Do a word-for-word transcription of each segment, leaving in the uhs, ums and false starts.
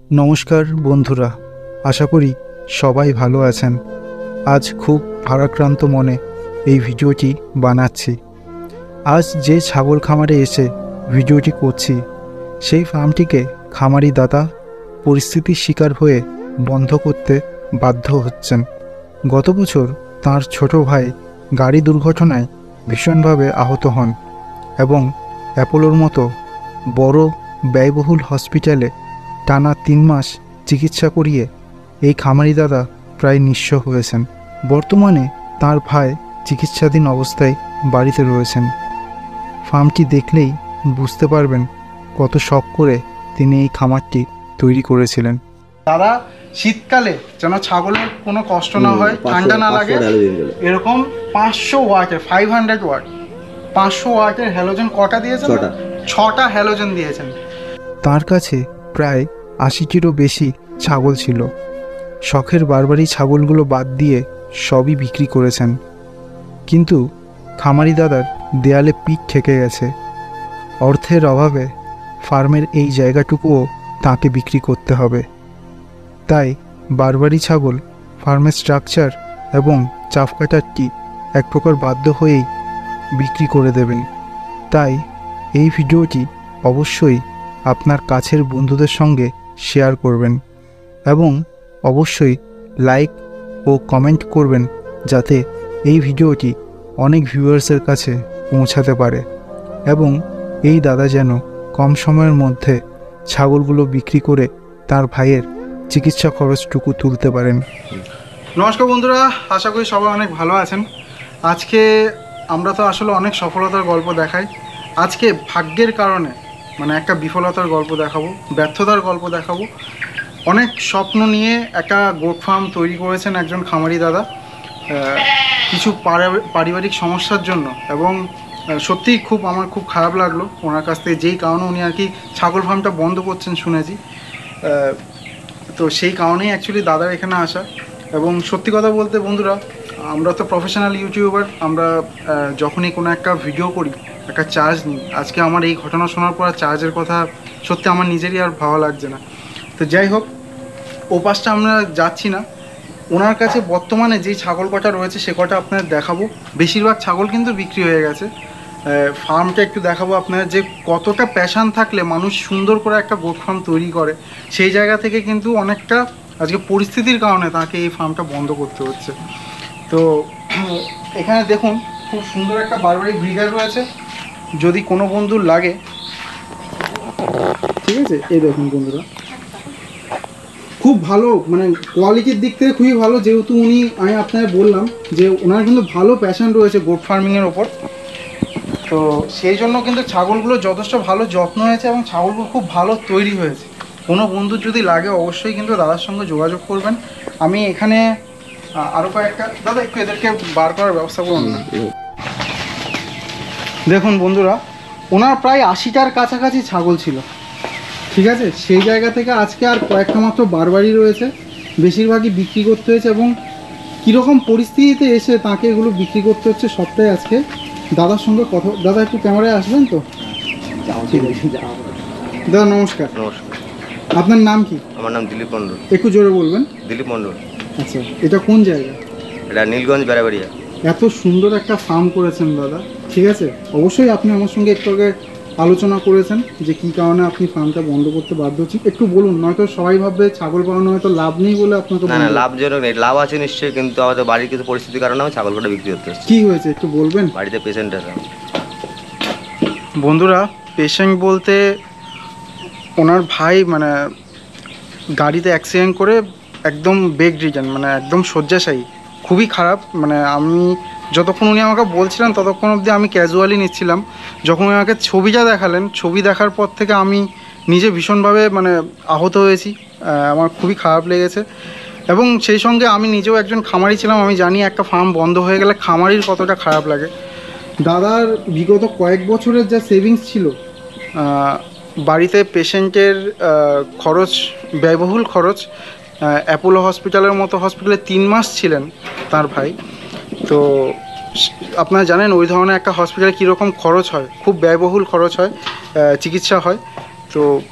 নমস্কার বন্ধুরা, আশা করি সবাই ভালো আছেন। আজ খুব ভারাক্রান্ত মনে এই ভিডিওটি বানাচ্ছি। আজ যে ছাগল খামারে এসে ভিডিওটি করছি, সেই ফার্মটিকে খামারি দাদা পরিস্থিতির শিকার হয়ে বন্ধ করতে বাধ্য হচ্ছেন। গত বছর তার ছোট ভাই গাড়ি দুর্ঘটনায় ভীষণভাবে আহত হন এবং অ্যাপোলোর মতো বড় ব্যয়বহুল হসপিটালে টানা তিন মাস চিকিৎসা করিয়ে এই খামারি দাদা প্রায় নিঃস্ব হয়েছেন। বর্তমানে তার ভাই চিকিৎসাধীন অবস্থায় বাড়িতে রয়েছেন। ফার্মটি দেখলেই বুঝতে পারবেন কত শখ করে তিনি এই খামারটি তৈরি করেছিলেন। দাদা শীতকালে যেন ছাগলের কোনো কষ্ট না হয়, ঠান্ডা না লাগে, এরকম পাঁচশো ওয়াটের ফাইভ হান্ড্রেড ওয়াট পাঁচশো ওয়াটের হ্যালোজেন কটা দিয়েছেন? ছটা হ্যালোজেন দিয়েছেন। তার কাছে প্রায় আশিটিরও বেশি ছাগল ছিল। শখের বারবারই ছাগলগুলো বাদ দিয়ে সবই বিক্রি করেছেন, কিন্তু খামারি দাদার দেয়ালে পিঠ ঠেকে গেছে। অর্থের অভাবে ফার্মের এই জায়গাটুকুও তাকে বিক্রি করতে হবে। তাই বারবারই ছাগল, ফার্মের স্ট্রাকচার এবং চাফকাটারটি এক প্রকার বাধ্য হয়েই বিক্রি করে দেবেন। তাই এই ভিডিওটি অবশ্যই আপনার কাছের বন্ধুদের সঙ্গে শেয়ার করবেন এবং অবশ্যই লাইক ও কমেন্ট করবেন, যাতে এই ভিডিওটি অনেক ভিউয়ার্সের কাছে পৌঁছাতে পারে এবং এই দাদা যেন কম সময়ের মধ্যে ছাগলগুলো বিক্রি করে তার ভাইয়ের চিকিৎসা খরচটুকু তুলতে পারেন। নমস্কার বন্ধুরা, আশা করি সবাই অনেক ভালো আছেন। আজকে আমরা তো আসলে অনেক সফলতার গল্প দেখাই। আজকে ভাগ্যের কারণে মানে একটা বিফলতার গল্প দেখাবো, ব্যর্থতার গল্প দেখাবো। অনেক স্বপ্ন নিয়ে একটা গোট ফার্ম তৈরি করেছেন একজন খামারি দাদা, কিছু পারিবারিক সমস্যার জন্য, এবং সত্যিই খুব আমার খুব খারাপ লাগলো ওনার কাছ থেকে, যেই কারণে উনি আর কি ছাগল ফার্মটা বন্ধ করছেন শুনেছি। তো সেই কারণেই অ্যাকচুয়ালি দাদার এখানে আসা। এবং সত্যি কথা বলতে বন্ধুরা, আমরা তো প্রফেশনাল ইউটিউবার, আমরা যখনই কোনো একটা ভিডিও করি একটা চার্জ নিই। আজকে আমার এই ঘটনা শোনার পর চার্জের কথা সত্যি আমার নিজেরই আর ভালো লাগছে না। তো যাই হোক, ও পাশটা আমরা যাচ্ছি না। ওনার কাছে বর্তমানে যেই ছাগল কটা রয়েছে সে কটা আপনাদের দেখাবো। বেশিরভাগ ছাগল কিন্তু বিক্রি হয়ে গেছে। ফার্মটা একটু দেখাবো আপনাদের, যে কতটা প্যাশান থাকলে মানুষ সুন্দর করে একটা গোট ফার্ম তৈরি করে। সেই জায়গা থেকে কিন্তু অনেকটা আজকে পরিস্থিতির কারণে তাকে এই ফার্মটা বন্ধ করতে হচ্ছে। তো এখানে দেখুন, খুব সুন্দর একটা বারবারি ব্রিগার রয়েছে, যদি কোনো বন্ধুর লাগে। ঠিক আছে, এই দেখুন বন্ধুরা, খুব ভালো, মানে কোয়ালিটির দিক থেকে খুবই ভালো। যেহেতু উনি, আমি আপনাকে বললাম যে ওনার কিন্তু ভালো প্যাশন রয়েছে গোট ফার্মিংয়ের ওপর, তো সেই জন্য কিন্তু ছাগলগুলো যথেষ্ট ভালো যত্ন হয়েছে এবং ছাগলগুলো খুব ভালো তৈরি হয়েছে। কোনো বন্ধুর যদি লাগে অবশ্যই কিন্তু দাদার সঙ্গে যোগাযোগ করবেন। আমি এখানে আরও কয়েকটা, দাদা একটু এদেরকে বার করার ব্যবস্থা করুন না। দেখুন বন্ধুরা, ওনার প্রায় আশিটার কাছাকাছি ছাগল ছিল। ঠিক আছে, সেই জায়গা থেকে আজকে আর কয়েকটা মাত্র বারবারই রয়েছে, বেশিরভাগই বিক্রি করতে হয়েছে। এবং কীরকম পরিস্থিতিতে এসে তাকে এগুলো বিক্রি করতে হচ্ছে সবটাই আজকে দাদার সঙ্গে কথা। দাদা একটু ক্যামেরায় আসবেন তো? দাদা নমস্কার। নমস্কার। আপনার নাম কি? আমার নাম দিলীপ মণ্ডল। একটু জোরে বলবেন। দিলীপ মণ্ডল। আচ্ছা, এটা কোন জায়গা? এটা নীলগঞ্জ বেড়াবাড়িয়া। এত সুন্দর একটা ফার্ম করেছেন দাদা। ঠিক আছে, অবশ্যই আপনি আমার সঙ্গে একটু আগে আলোচনা করেছেন যে কী কারণে আপনি ফার্মটা বন্ধ করতে বাধ্য হচ্ছেন। একটু বলুন, নয়তো সবাই ভাববে ছাগল পালনে হয়তো লাভ নেই বলে আপনাকে। না না, লাভজনক নেই, লাভ আছে নিশ্চয়ই, কিন্তু আমাদের বাড়ির কিছু পরিস্থিতির কারণে আমি ছাগলটা বিক্রি করতে হচ্ছে। কী হয়েছে একটু বলবেন? বাড়িতে পেশেন্ট আছে। বন্ধুরা, পেশেন্ট বলতে ওনার ভাই মানে গাড়িতে অ্যাক্সিডেন্ট করে একদম বেড রিডেন, মানে একদম শয্যাশায়ী, খুবই খারাপ। মানে আমি যতক্ষণ উনি আমাকে বলছিলেন ততক্ষণ অবধি আমি ক্যাজুয়ালি নিচ্ছিলাম। যখন উনি আমাকে ছবিটা দেখালেন, ছবি দেখার পর থেকে আমি নিজে ভীষণভাবে মানে আহত হয়েছি, আমার খুবই খারাপ লেগেছে। এবং সেই সঙ্গে আমি নিজেও একজন খামারি ছিলাম, আমি জানি একটা ফার্ম বন্ধ হয়ে গেলে খামারির কতটা খারাপ লাগে। দাদার বিগত কয়েক বছরের যা সেভিংস ছিল, বাড়িতে পেশেন্টের খরচ, ব্যয়বহুল খরচ, অ্যাপোলো হসপিটালের মতো হসপিটালে তিন মাস ছিলেন তার ভাই। তো আপনারা জানেন ওই ধরনের একটা হসপিটালে কীরকম খরচ হয়, খুব ব্যয়বহুল খরচ হয়, চিকিৎসা হয়। তো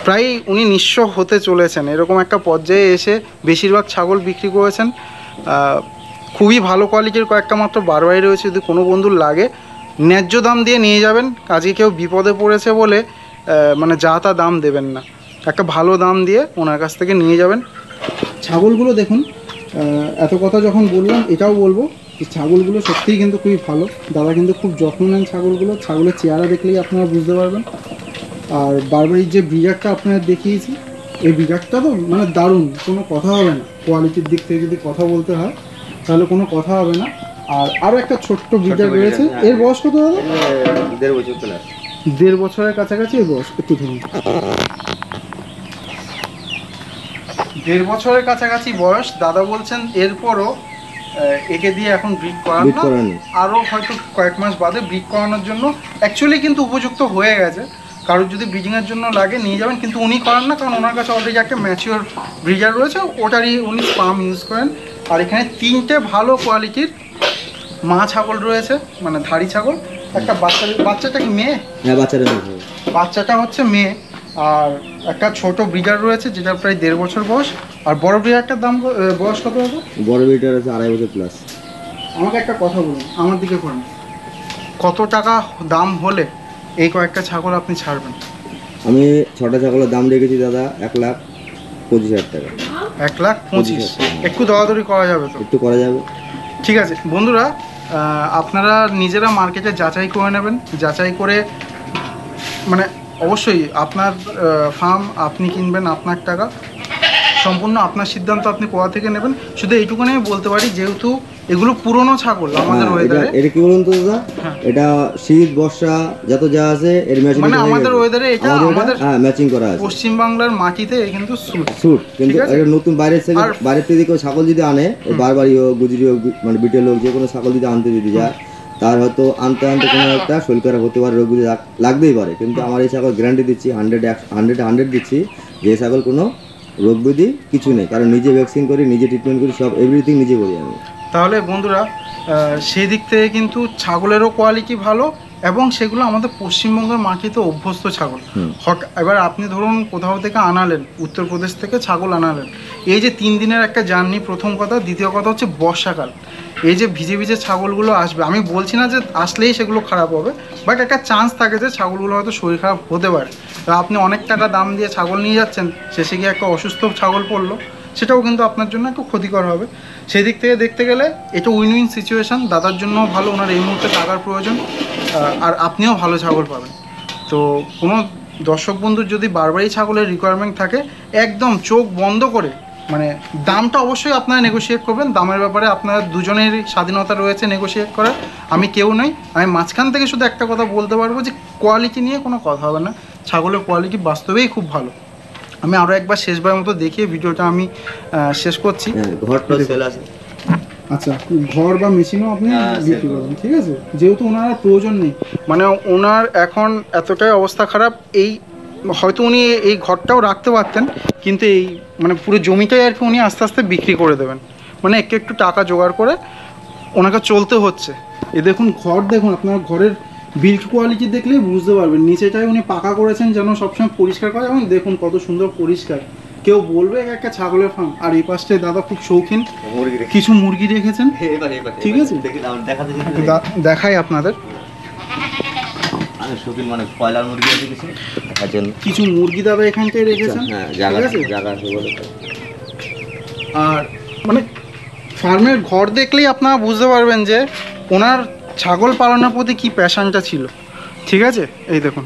প্রায় উনি নিঃস্ব হতে চলেছেন এরকম একটা পর্যায়ে এসে বেশিরভাগ ছাগল বিক্রি করেছেন। খুবই ভালো কোয়ালিটির কয়েকটা মাত্র বারবারি রয়েছে, যদি কোনো বন্ধুর লাগে ন্যায্য দাম দিয়ে নিয়ে যাবেন। আজকে কেউ বিপদে পড়েছে বলে মানে যা তা দাম দেবেন না, একটা ভালো দাম দিয়ে ওনার কাছ থেকে নিয়ে যাবেন। ছাগলগুলো দেখুন, এত কথা যখন বললাম এটাও বলবো যে ছাগলগুলো সত্যিই কিন্তু খুবই ভালো। দাদা কিন্তু খুব যত্ন নেন ছাগলগুলো, ছাগলের চেহারা দেখলেই আপনারা বুঝতে পারবেন। আর বারবারির যে ব্রিডারটা আপনারা দেখিয়েছি, এই ব্রিডারটা তো মানে দারুণ, কোনো কথা হবে না। কোয়ালিটির দিক থেকে যদি কথা বলতে হয় তাহলে কোনো কথা হবে না। আর আরও একটা ছোট্ট ব্রিডার রয়েছে, এর বয়স কত দাদা? দেড় বছর প্লাস। দেড় বছরের কাছাকাছি এর বয়স, একটু ধরুন দেড় বছরের কাছাকাছি বয়স। দাদা বলছেন এরপরও একে দিয়ে এখন ব্রিড করানো, আরও হয়তো কয়েক মাস বাদে ব্রিড করানোর জন্য অ্যাকচুয়ালি কিন্তু উপযুক্ত হয়ে গেছে। কারোর যদি ব্রিডিংয়ের জন্য লাগে নিয়ে যাবেন, কিন্তু উনি করান না, কারণ ওনার কাছে অলরেডি একটা ম্যাচিওর ব্রিডার রয়েছে, ওটারই উনি স্পাম ইউজ করেন। আর এখানে তিনটে ভালো কোয়ালিটির মা ছাগল রয়েছে, মানে ধাড়ি ছাগল। একটা বাচ্চা, বাচ্চাটা কি মেয়ে? হ্যাঁ বাচ্চাটা বাচ্চাটা হচ্ছে মেয়ে। আর একটা ছোট ব্রিডার রয়েছে যেটা প্রায় দেড় বছর বয়স। আর বড় ব্রিডারটার দাম বয়স কত হবে? বড় ব্রিডার আছে আড়াই বছর প্লাস। আমাকে একটা কথা বলুন, আমার দিকে করেন, কত টাকা দাম হলে এই কয়েকটা ছাগল আপনি ছাড়বেন? আমি ছটা ছাগলের দাম রেখেছি দাদা এক লাখ পঁচিশ হাজার টাকা। এক লাখ পঁচিশ? একটু দরাদরি করা যাবে তো? একটু করা যাবে। ঠিক আছে বন্ধুরা, আপনারা নিজেরা মার্কেটে যাচাই করে নেবেন। যাচাই করে মানে অবশ্যই আপনার ফার্ম আপনি কিনবেন, আপনার টাকা, সম্পূর্ণ আপনার সিদ্ধান্ত, আপনি কোথা থেকে নেবেন। শুধু এইটুকুনি আমি বলতে পারি, যেহেতু এগুলো পুরনো ছাগল আমাদের ওয়েদারে। এটা কি বলুন তো দাদা, এটা শীত বর্ষা যত যা আছে এর ম্যাচিং, মানে আমাদের ওয়েদারে এটা আমাদের হ্যাঁ ম্যাচিং করা আছে। পশ্চিম বাংলার মাটিতে কিন্তু স্যুট স্যুট, কিন্তু এটা নতুন বাইরের থেকে, বাইরের থেকে কেউ ছাগল যদি আনে, বারবারই হোক গুজরি হোক মানে বিটেল হোক, যে কোনো ছাগল যদি আনতে যদি যায়, তার হয়তো আনতে আনতে কোনো একটা শরীর খারাপ হতে পারে, রোগগুলি লাগতেই পারে। কিন্তু আমার এই ছাগল গ্যারান্টি দিচ্ছি, হান্ড্রেড হান্ড্রেড হান্ড্রেড দিচ্ছি যে এই ছাগল কোনো রোগ ব্যাধি কিছু নেই, কারণ নিজে ভ্যাকসিন করি, নিজে ট্রিটমেন্ট করি, সব এভরিথিং নিজে করি আমি। তাহলে বন্ধুরা সেই দিক থেকে কিন্তু ছাগলেরও কোয়ালিটি ভালো, এবং সেগুলো আমাদের পশ্চিমবঙ্গের মাটিতে অভ্যস্ত ছাগল। হঠাৎ এবার আপনি ধরুন কোথাও থেকে আনালেন, উত্তরপ্রদেশ থেকে ছাগল আনালেন, এই যে তিন দিনের একটা জার্নি প্রথম কথা, দ্বিতীয় কথা হচ্ছে বর্ষাকাল, এই যে ভিজে ভিজে ছাগলগুলো আসবে, আমি বলছি না যে আসলেই সেগুলো খারাপ হবে, বাট একটা চান্স থাকে যে ছাগলগুলো হয়তো শরীর খারাপ হতে পারে। আপনি অনেক টাকা দাম দিয়ে ছাগল নিয়ে যাচ্ছেন, শেষে গিয়ে একটা অসুস্থ ছাগল পড়লো, সেটাও কিন্তু আপনার জন্য একটু ক্ষতিকর হবে। সেই দিক থেকে দেখতে গেলে এটা উইন উইন সিচুয়েশান। দাদার জন্যও ভালো, ওনার এই মুহূর্তে টাকার প্রয়োজন, আর আপনিও ভালো ছাগল পাবেন। তো কোনো দর্শক বন্ধুর যদি বারবারই ছাগলের রিকোয়ারমেন্ট থাকে, একদম চোখ বন্ধ করে, মানে দামটা অবশ্যই আপনারা নেগোশিয়েট করবেন। দামের ব্যাপারে আপনার দুজনের স্বাধীনতা রয়েছে নেগোশিয়েট করার, আমি কেউ নই। আমি মাঝখান থেকে শুধু একটা কথা বলতে পারবো যে কোয়ালিটি নিয়ে কোনো কথা হবে না, ছাগলের কোয়ালিটি বাস্তবেই খুব ভালো। আমি আরও একবার শেষবার মতো দেখিয়ে ভিডিওটা আমি শেষ করছি। আচ্ছা, ঘর বা মেশিনও আপনি বিক্রি করবেন, ঠিক আছে, যেহেতু ওনার প্রয়োজন নেই, মানে ওনার এখন এতটাই অবস্থা খারাপ, এই হয়তো উনি এই ঘরটাও রাখতে পারতেন, কিন্তু এই মানে পুরো জমিটাই আর কি উনি আস্তে আস্তে বিক্রি করে দেবেন, মানে একটু একটু টাকা জোগাড় করে ওনাকে চলতে হচ্ছে। এ দেখুন ঘর, দেখুন আপনার ঘরের বিল্ড কোয়ালিটি দেখলেই বুঝতে পারবেন, নিচেটাই উনি পাকা করেছেন যেন সবসময় পরিষ্কার করে, এবং দেখুন কত সুন্দর পরিষ্কার, কেউ বলবে একটা ছাগলের ফার্ম। আর এই পাশটায় দাদা খুব শৌখিন, কিছু মুরগি রেখেছেন, ঠিক আছে, দেখাই আপনাদের। মানে কয়লার মুরগি আছে কিছু কিছু মুরগি দাদা এখানটায় রেখেছেন, আর মানে ফার্মের ঘর দেখলেই আপনারা বুঝতে পারবেন যে ওনার ছাগল পালনের প্রতি কি প্যাশনটা ছিল, ঠিক আছে। এই দেখুন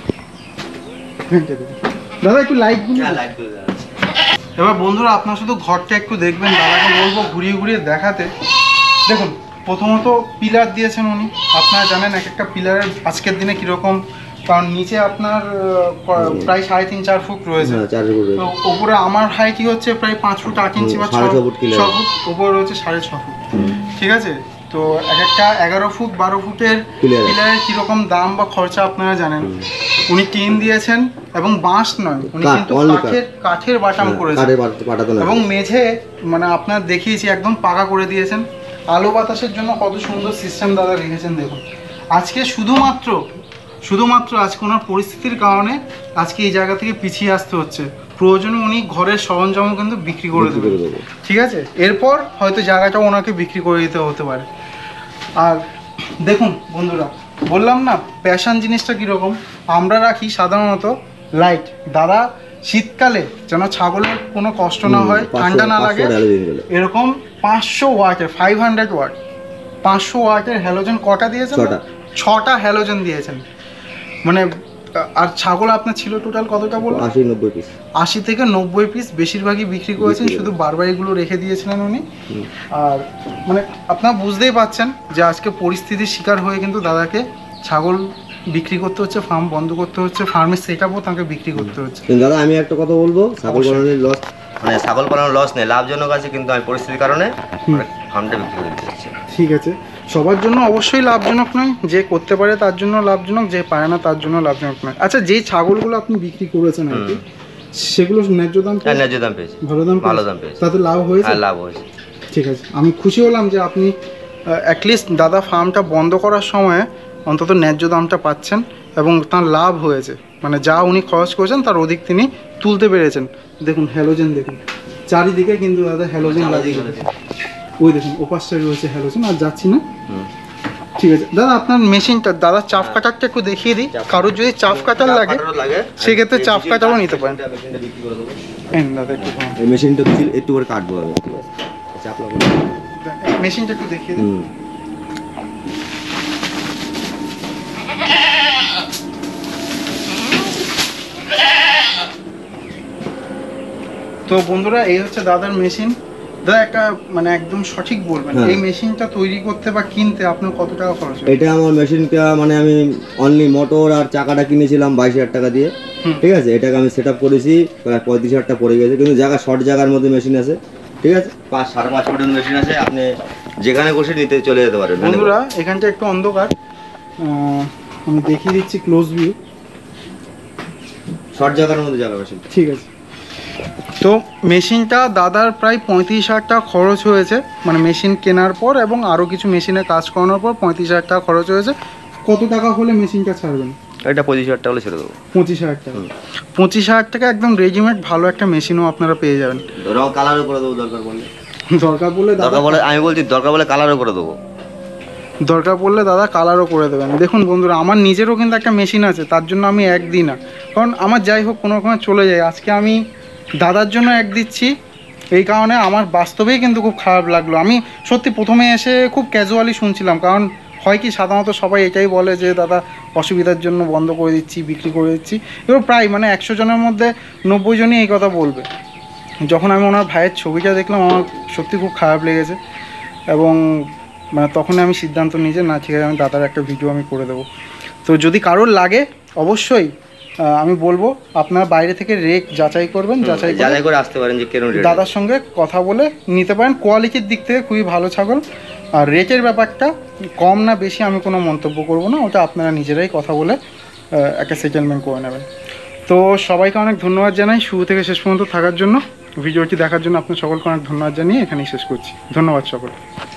দাদা একটু লাইট, এবার বন্ধুরা আপনারা শুধু ঘরটা একটু দেখবেন, দাদাকে বলবো ঘুরিয়ে ঘুরিয়ে দেখাতে। দেখুন প্রথমত পিলার দিয়েছেন উনি, আপনারা জানেন এক একটা পিলারের আজকের দিনে কীরকম, কারণ নিচে আপনার প্রায় সাড়ে তিন চার ফুট রয়েছে, তো ওপরে আমার হাইটই হচ্ছে প্রায় পাঁচ ফুট আট ইঞ্চি বা ছ ফুট, ওপরে রয়েছে সাড়ে ছ ফুট, ঠিক আছে। তো এক একটা এগারো ফুট বারো ফুটের পিলারের কীরকম দাম বা খরচা আপনারা জানেন। উনি টিন দিয়েছেন এবং বাঁশ নয়, উনি কিন্তু কাঠের কাঠের বাটাম করেছেন, এবং মেঝে মানে আপনার দেখিয়েছি একদম পাকা করে দিয়েছেন। আলো বাতাসের জন্য কত সুন্দর সিস্টেম দাদা রেখেছেন দেখুন। আজকে শুধুমাত্র শুধুমাত্র আজকে ওনার পরিস্থিতির কারণে আজকে এই জায়গা থেকে পিছিয়ে আসতে হচ্ছে। প্রয়োজনে উনি ঘরের সরঞ্জামও কিন্তু বিক্রি করে বিক্রি করে দেবেন, দেবো। ঠিক আছে? এরপর হয়তো জায়গাটা ওনাকে বিক্রি করে দিতে হতে পারে। আর দেখুন বন্ধুরা, বললাম না প্যাশন জিনিসটা কীরকম, আমরা রাখি সাধারণত লাইট। দাদা শীতকালে যেন ছাগলের কোনো কষ্ট না হয়, ঠান্ডা না লাগে, এরকম পাঁচশো ওয়াটের ফাইভ হান্ড্রেড ওয়াট পাঁচশো ওয়াটের হ্যালোজেন কটা দিয়েছেন? ছটা। ছটা হ্যালোজেন দিয়েছেন। মানে আর ছাগল আপনার ছিল টোটাল কতটা বলুন? আশি নব্বই পিস। আশি থেকে নব্বই পিস বেশিরভাগই বিক্রি করেছেন, শুধু বারবারিগুলো রেখে দিয়েছিলেন উনি। আর মানে আপনারা বুঝতেই পারছেন যে আজকে পরিস্থিতির শিকার হয়ে কিন্তু দাদাকে ছাগল বিক্রি করতে হচ্ছে, ফার্ম বন্ধ করতে হচ্ছে, ফার্মের সেট আপও তাকে বিক্রি করতে হচ্ছে। দাদা আমি একটা কথা বলবো, ছাগল পালনের লস মানে ছাগল পালনের লস নেই, লাভজনক আছে, কিন্তু আমি পরিস্থিতির কারণে ফার্মটা বিক্রি করে দিতে হচ্ছে। ঠিক আছে, সবার জন্য অবশ্যই লাভজনক নয়, যে করতে পারে তার জন্য লাভজনক, যে পারে না তার জন্য লাভজনক নয়। আচ্ছা, যে ছাগলগুলো আপনি বিক্রি করেছেন আর কি, সেগুলো ন্যায্য দাম? হ্যাঁ, ন্যায্য দাম পেয়েছি, ভালো দাম ভালো দাম পেয়েছি, তাতে লাভ হয়েছে? হ্যাঁ, লাভ হয়েছে। ঠিক আছে, আমি খুশি হলাম যে আপনি অ্যাটলিস্ট দাদা ফার্মটা বন্ধ করার সময় অন্তত ন্যায্য দামটা পাচ্ছেন এবং তার লাভ হয়েছে। মানে যা উনি খরচ করেছেন তার অধিক তিনি তুলতে পেরেছেন। দেখুন হ্যালোজেন, দেখুন চারিদিকে কিন্তু দাদা হ্যালোজেন লাগিয়ে গেছে। ওই দেখুন ওপাশে রয়েছে হ্যালোজেন। আর যাচ্ছি না, ঠিক আছে দাদা। আপনার মেশিনটা দাদা চাপ কাটারটা একটু দেখিয়ে দিই, কারোর যদি চাপ কাটার লাগে সেক্ষেত্রে চাপ কাটারও নিতে পারেন। দাদা একটু এই মেশিনটা একটু করে কাটবো আমি, চাপ লাগাবো। মেশিনটা একটু দেখিয়ে দিন। তো বন্ধুরা, এই হচ্ছে দাদার মেশিন। দাদা একটা মানে একদম সঠিক বলবেন, এই মেশিনটা তৈরি করতে বা কিনতে আপনার কত টাকা খরচ হয়? এটা আমার মেশিনটা মানে আমি অনলি মোটর আর চাকাটা কিনেছিলাম বাইশ হাজার টাকা দিয়ে, ঠিক আছে? এটাকে আমি সেট আপ করেছি প্রায় পঁয়ত্রিশ হাজার টাকা পড়ে গেছে, কিন্তু জায়গা শর্ট জায়গার মধ্যে মেশিন আছে, ঠিক আছে? পাঁচ সাড়ে পাঁচ ফুটের মেশিন আছে, আপনি যেখানে বসে নিতে চলে যেতে পারেন। বন্ধুরা এখানটা একটু অন্ধকার, আমি দেখিয়ে দিচ্ছি ক্লোজ ভিউ। শর্ট জায়গার মধ্যে জায়গা মেশিন, ঠিক আছে। তো মেশিনটা দাদার প্রায় পঁয়ত্রিশ হাজার টাকা খরচ হয়েছে, মানে মেশিন কেনার পর এবং আরও কিছু মেশিনে কাজ করানোর পর পঁয়ত্রিশ হাজার টাকা খরচ হয়েছে। কত টাকা হলে মেশিনটা ছাড়বেন? এটা পঁচিশ হাজার টাকা হলে ছেড়ে দেবো। পঁচিশ হাজার টাকা পঁচিশ হাজার টাকা একদম রেডিমেড ভালো একটা মেশিনও আপনারা পেয়ে যাবেন। রং কালারও করে দেবো দরকার পড়লে। দরকার পড়লে দাদা দরকার পড়লে আমি বলছি দরকার পড়লে কালারও করে দেবো। দরকার পড়লে দাদা কালারও করে দেবেন। দেখুন বন্ধুরা, আমার নিজেরও কিন্তু একটা মেশিন আছে, তার জন্য আমি এক দিই না, কারণ আমার যাই হোক কোনো রকমে চলে যায়। আজকে আমি দাদার জন্য এক দিচ্ছি, এই কারণে আমার বাস্তবেই কিন্তু খুব খারাপ লাগলো। আমি সত্যি প্রথমে এসে খুব ক্যাজুয়ালি শুনছিলাম, কারণ হয় কি সাধারণত সবাই এটাই বলে যে দাদা অসুবিধার জন্য বন্ধ করে দিচ্ছি, বিক্রি করে দিচ্ছি। এবার প্রায় মানে একশো জনের মধ্যে নব্বই জনই এই কথা বলবে। যখন আমি ওনার ভাইয়ের ছবিটা দেখলাম আমার সত্যি খুব খারাপ লেগেছে এবং মানে তখন আমি সিদ্ধান্ত নিই যে না ঠিক আছে, আমি দাদার একটা ভিডিও আমি করে দেবো। তো যদি কারোর লাগে অবশ্যই আমি বলবো আপনারা বাইরে থেকে রেট যাচাই করবেন, যাচাই যাচাই করে আসতে পারেন যে কেন দাদার সঙ্গে কথা বলে নিতে পারেন। কোয়ালিটির দিক থেকে খুবই ভালো ছাগল। আর রেটের ব্যাপারটা কম না বেশি আমি কোনো মন্তব্য করব না, ওটা আপনারা নিজেরাই কথা বলে একটা সেটেলমেন্ট করে নেবেন। তো সবাইকে অনেক ধন্যবাদ জানাই শুরু থেকে শেষ পর্যন্ত থাকার জন্য। ভিডিওটি দেখার জন্য আপনার সকলকে অনেক ধন্যবাদ জানিয়ে এখানেই শেষ করছি। ধন্যবাদ সকল।